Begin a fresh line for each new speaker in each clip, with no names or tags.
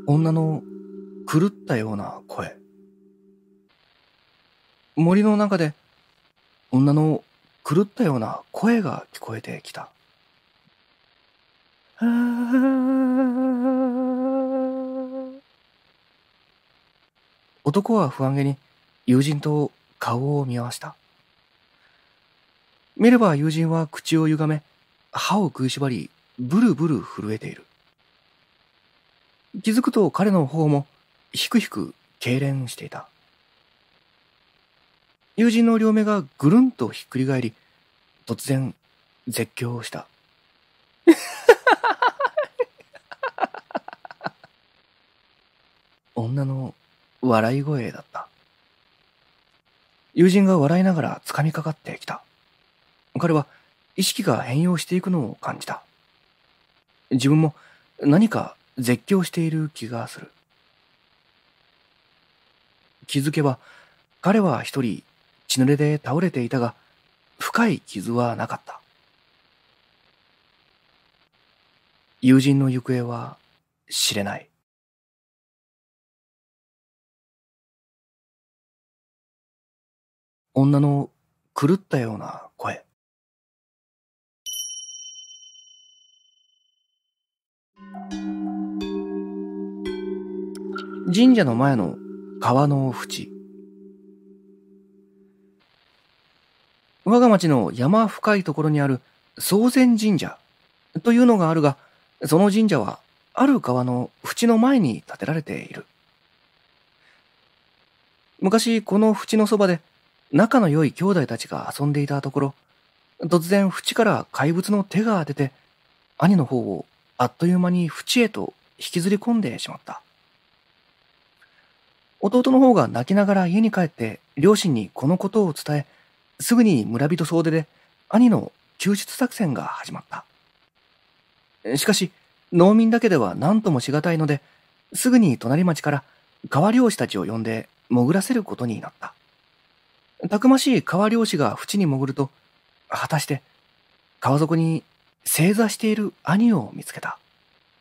女の狂ったような声。森の中で女の狂ったような声が聞こえてきた。男は不安げに友人と顔を見合わした。見れば友人は口を歪め、歯を食いしばり、ブルブル震えている。気づくと彼の方もひくひく痙攣していた。友人の両目がぐるんとひっくり返り、突然絶叫した。女の笑い声だった。友人が笑いながら掴みかかってきた。彼は意識が変容していくのを感じた。自分も何か絶叫している気がする。気づけば彼は一人血濡れで倒れていたが、深い傷はなかった。友人の行方は知れない。女の狂ったような声。神社の前の川の淵。我が町の山深いところにある宗禅神社というのがあるが、その神社はある川の淵の前に建てられている。昔この淵のそばで仲の良い兄弟たちが遊んでいたところ、突然淵から怪物の手が出て、兄の方をあっという間に淵へと引きずり込んでしまった。弟の方が泣きながら家に帰って両親にこのことを伝え、すぐに村人総出で兄の救出作戦が始まった。しかし農民だけでは何ともしがたいので、すぐに隣町から川漁師たちを呼んで潜らせることになった。たくましい川漁師が淵に潜ると、果たして川底に正座している兄を見つけた。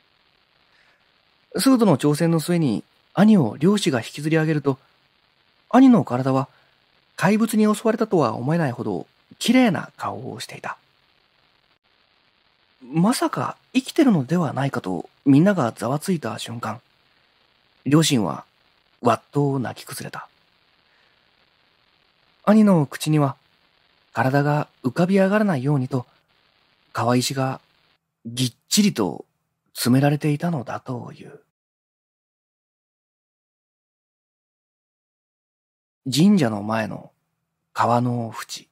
数度の挑戦の末に兄を漁師が引きずり上げると、兄の体は怪物に襲われたとは思えないほど綺麗な顔をしていた。まさか生きてるのではないかとみんながざわついた瞬間、両親はわっと泣き崩れた。兄の口には体が浮かび上がらないようにと川石がぎっちりと詰められていたのだという。神社の前の川の淵。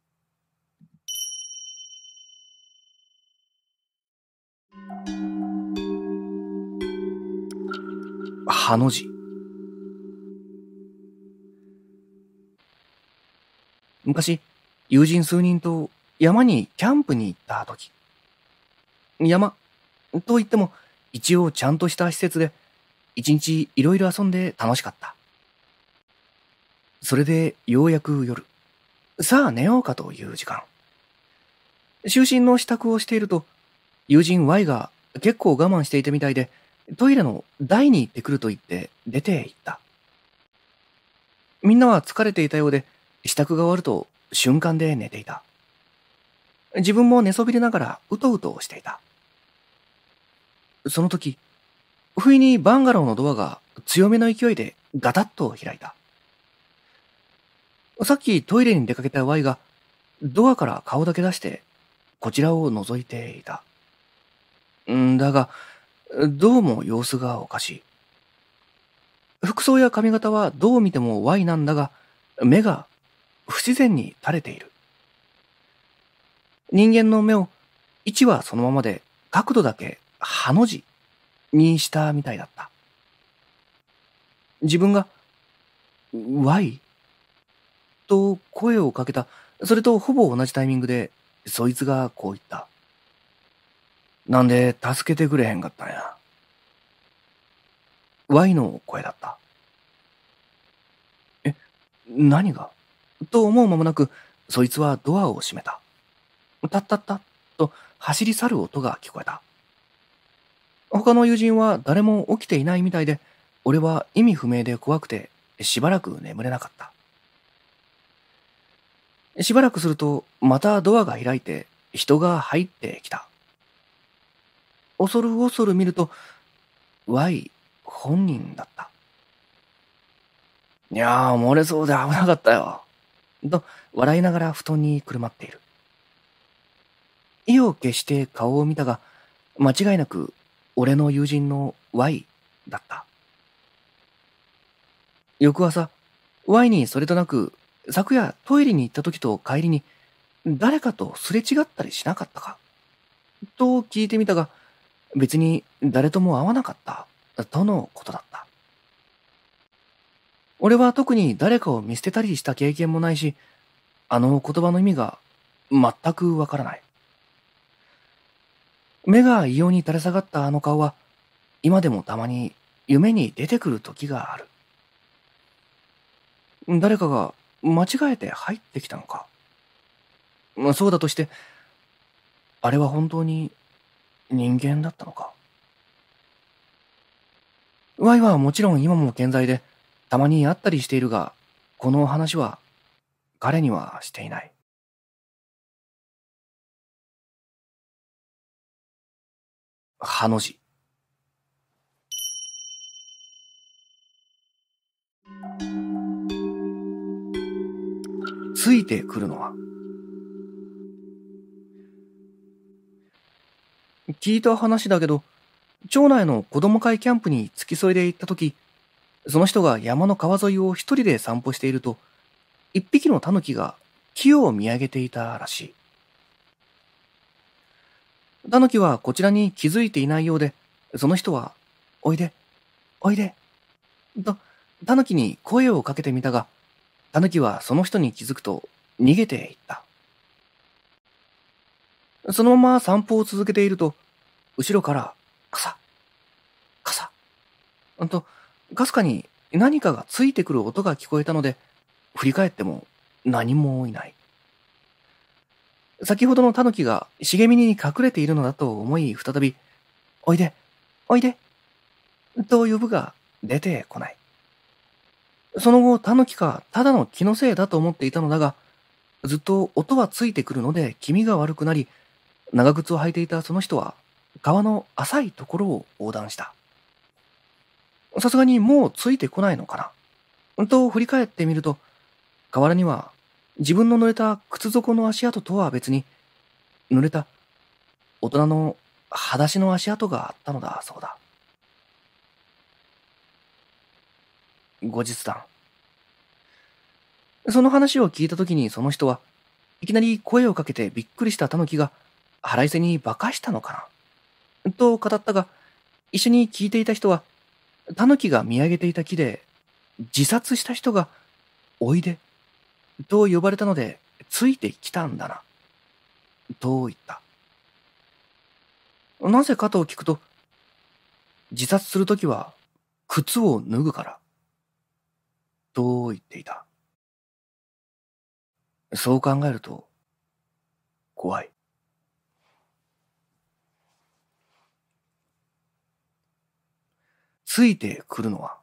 ハの字。昔、友人数人と山にキャンプに行った時。山といっても一応ちゃんとした施設で一日いろいろ遊んで楽しかった。それでようやく夜、さあ寝ようかという時間。就寝の支度をしていると、友人 Y が結構我慢していたみたいで、トイレの台に行ってくると言って出て行った。みんなは疲れていたようで、支度が終わると瞬間で寝ていた。自分も寝そびれながらうとうとしていた。その時、不意にバンガローのドアが強めの勢いでガタッと開いた。さっきトイレに出かけた Y がドアから顔だけ出してこちらを覗いていた。だが、どうも様子がおかしい。服装や髪型はどう見ても Y なんだが、目が不自然に垂れている。人間の目を位置はそのままで角度だけハの字にしたみたいだった。自分が Y？ と声をかけた。それとほぼ同じタイミングでそいつがこう言った。なんで助けてくれへんかったんや。Y の声だった。何がと思う間もなく、そいつはドアを閉めた。タッタッタッと走り去る音が聞こえた。 他の友人は誰も起きていないみたいで、俺は意味不明で怖くてしばらく眠れなかった。しばらくするとまたドアが開いて人が入ってきた。恐る恐る見ると Y 本人だった。いやー、漏れそうで危なかったよ。と笑いながら布団にくるまっている。意を決して顔を見たが、間違いなく俺の友人の Y だった。翌朝、Y にそれとなく、昨夜トイレに行った時と帰りに、誰かとすれ違ったりしなかったかと聞いてみたが、別に誰とも会わなかった、とのことだった。俺は特に誰かを見捨てたりした経験もないし、あの言葉の意味が全くわからない。目が異様に垂れ下がったあの顔は、今でもたまに夢に出てくる時がある。誰かが間違えて入ってきたのか。そうだとして、あれは本当に人間だったのか。Y はもちろん今も健在で、たまに会ったりしているが、この話は彼にはしていない。ハの字。ついてくるのは。聞いた話だけど、町内の子供会キャンプに付き添いで行った時、その人が山の川沿いを一人で散歩していると、一匹のタヌキが木を見上げていたらしい。タヌキはこちらに気づいていないようで、その人は、おいで、おいで、と、タヌキに声をかけてみたが、タヌキはその人に気づくと逃げていった。そのまま散歩を続けていると、後ろから、カサ、カサ、と、かすかに何かがついてくる音が聞こえたので、振り返っても何もいない。先ほどのタヌキが茂みに隠れているのだと思い、再び、おいで、おいで、と呼ぶが出てこない。その後、タヌキかただの気のせいだと思っていたのだが、ずっと音はついてくるので気味が悪くなり、長靴を履いていたその人は川の浅いところを横断した。さすがにもうついてこないのかなと振り返ってみると、河原には自分の濡れた靴底の足跡とは別に、濡れた大人の裸足の足跡があったのだそうだ。後日談。その話を聞いたときにその人はいきなり声をかけてびっくりしたタヌキが腹いせに化かしたのかなと語ったが、一緒に聞いていた人は、タヌキが見上げていた木で自殺した人がおいでと呼ばれたのでついてきたんだなと言った。なぜかと聞くと、自殺するときは靴を脱ぐからと言っていた。そう考えると怖い。ついてくるのは。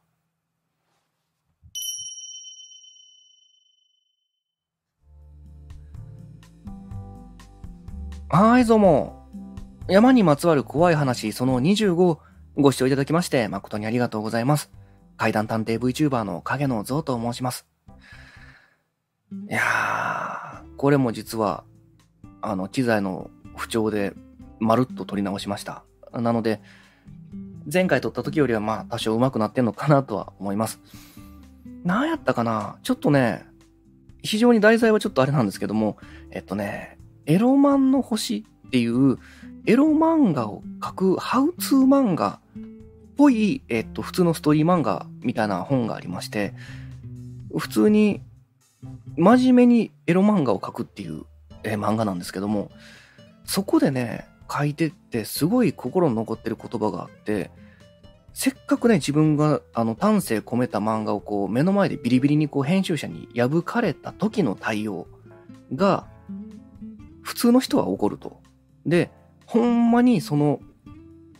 はい、どうも。山にまつわる怖い話その25をご視聴いただきまして誠にありがとうございます。怪談探偵 VTuber の影の像と申します。いやー、これも実は機材の不調でまるっと撮り直しました。なので前回撮った時よりはまあ多少上手くなってんのかなとは思います。何やったかな、ちょっとね、非常に題材はちょっとあれなんですけども、エロマンの星っていうエロ漫画を描くハウツー漫画っぽい、普通のストーリー漫画みたいな本がありまして、普通に真面目にエロ漫画を描くっていう、漫画なんですけども、そこでね、書いてってすごい心に残ってる言葉があって、せっかくね、自分が丹精込めた漫画をこう目の前でビリビリにこう編集者に破かれた時の対応が普通の人は怒ると。で、ほんまにその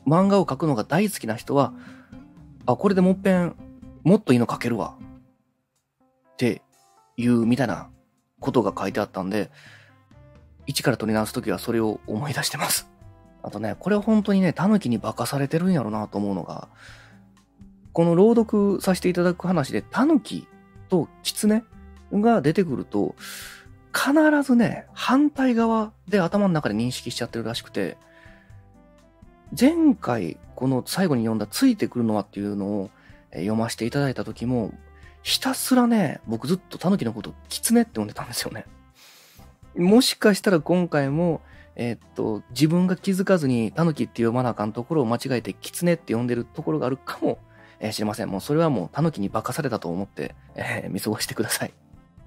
漫画を描くのが大好きな人は、あ、これでもっぺん、もっといいの描けるわ。っていうみたいなことが書いてあったんで、一から取り直すときはそれを思い出してます。あとね、これは本当にね、タヌキに化かされてるんやろなと思うのが、この朗読させていただく話で、タヌキとキツネが出てくると、必ずね、反対側で頭の中で認識しちゃってるらしくて、前回この最後に読んだついてくるのはっていうのを読ませていただいた時も、ひたすらね、僕ずっとタヌキのことキツネって呼んでたんですよね。もしかしたら今回も、自分が気づかずにタヌキって読まなあかんところを間違えてキツネって呼んでるところがあるかもしれません。もうそれはもうタヌキに化かされたと思って、見過ごしてください。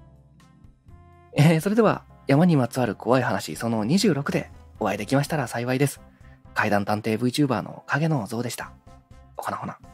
それでは山にまつわる怖い話その26でお会いできましたら幸いです。怪談探偵 VTuber の影の像でした。ほなほな。